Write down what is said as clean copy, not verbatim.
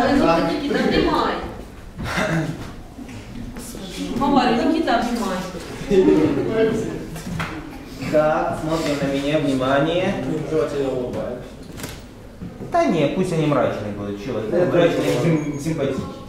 Никита, обнимай. Говорю, Никита, обнимай. Так, смотрим на меня, внимание. Да не, пусть они мрачные будут, чего? Мрачные, симпатичные.